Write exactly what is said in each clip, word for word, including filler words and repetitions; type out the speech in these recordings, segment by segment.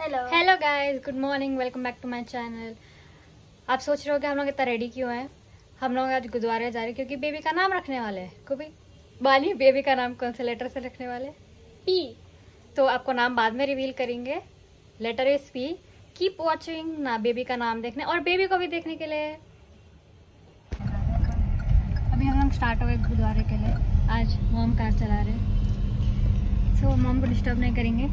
Hello hello guys, good morning, welcome back to my channel. आप सोच रहे हो कि हम लोग इतना रेडी क्यों हैं? हम लोग आज गुरुद्वारे जा रहे हैं क्योंकि बेबी का नाम रखने वाले हैं। को भी बाली बेबी का नाम कौन से लेटर से रखने वाले? पी। तो आपको नाम बाद में रिवील करेंगे। Letter is P. Keep watching ना बेबी का नाम देखने और बेबी को भी देखने के लिए। अभी हम लोग स्टार्ट हो गए गुरुद्वारे के लिए। आज मॉम कार चला रहे हैं, सो मॉम को डिस्टर्ब नहीं करेंगे।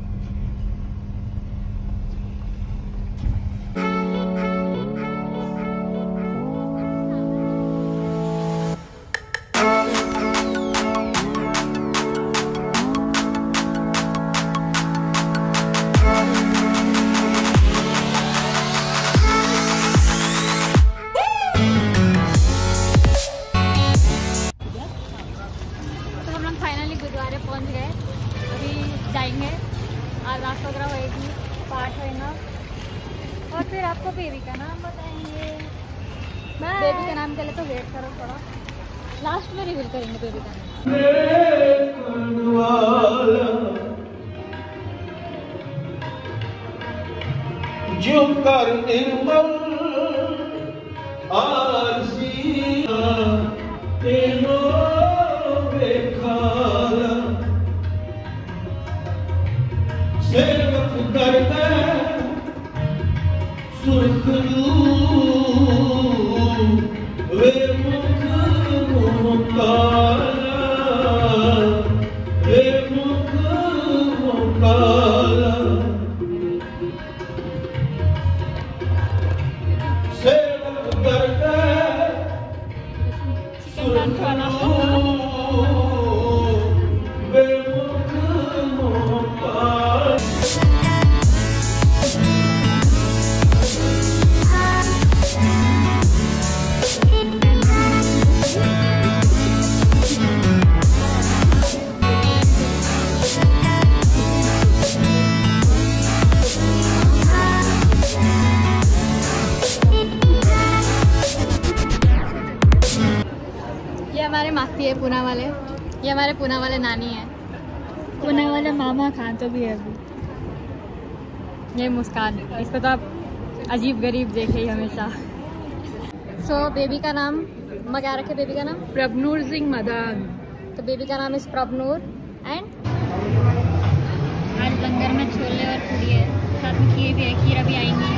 फाइनली गुरुद्वारे पहुंच गए। अभी जाएंगे, अरदास वगैरह होएगी, पाठ होएगा और फिर आपको बेबी का नाम बताएंगे। बेबी का नाम के लिए तो वेट करो थोड़ा, लास्ट में रिवील करेंगे बेबी का नाम। जो कर निर्मल आरज़िया तेरो बेखाला सेवक करते सुरखरू वे मुख मुकाला वे मुख मुकाला सेवक करते सुरखरू वे मुख मुकाला। ये हमारे मासी है पूना वाले, ये हमारे पूना वाले नानी है, पूना वाले मामा खान तो भी है अभी। ये मुस्कान, इसको तो आप अजीब गरीब देखे ही हमेशा। सो so, बेबी का नाम मैं क्या रखे? बेबी का नाम प्रभनूर सिंह मदन। तो बेबी का नाम इस प्रभनूर। एंड आज लंगर में छोले और पूरी है, साथ में खीर भी है, खीर अभी आएंगी।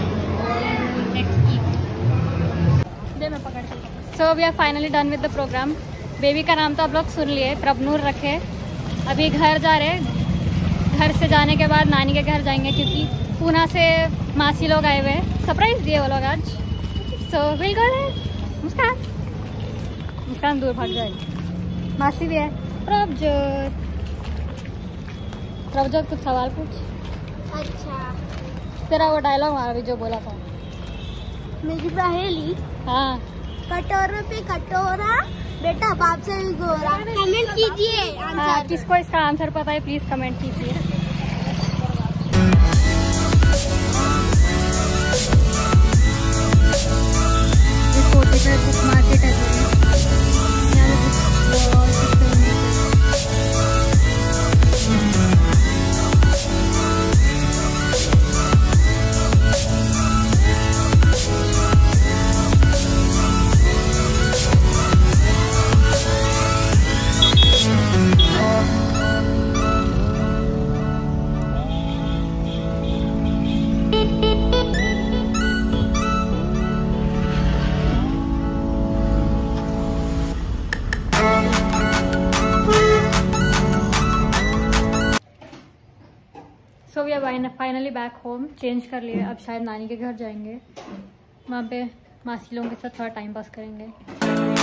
दे मैं पकड़ के। So we are finally done with the program. Baby का नाम तो आप लोग सुन लिए, प्रभनूर रखे। अभी घर जा रहे हैं, घर से जाने के बाद नानी के घर जाएंगे क्योंकि पूना से मासी लोग आए हुए हैं, सरप्राइज दिए वो लोग आज। So will go there. मुस्कान मुस्कान दूर भाग जाएगी। मासी भी है। प्रभजोत प्रभजोत कुछ सवाल पूछ। अच्छा, तेरा वो डायलॉग मारा भी जो बोला था। मेरी पहेली, हाँ, कटोरे पे कटोरा, बेटा बाप से भी गोरा। कमेंट कीजिए हाँ, आंसर। किसको इसका आंसर पता है प्लीज कमेंट कीजिए। मार्केट है so we are finally back home. Change कर लिए, अब शायद नानी के घर जाएंगे, वहाँ पे मासी लोगों के साथ थोड़ा टाइम पास करेंगे।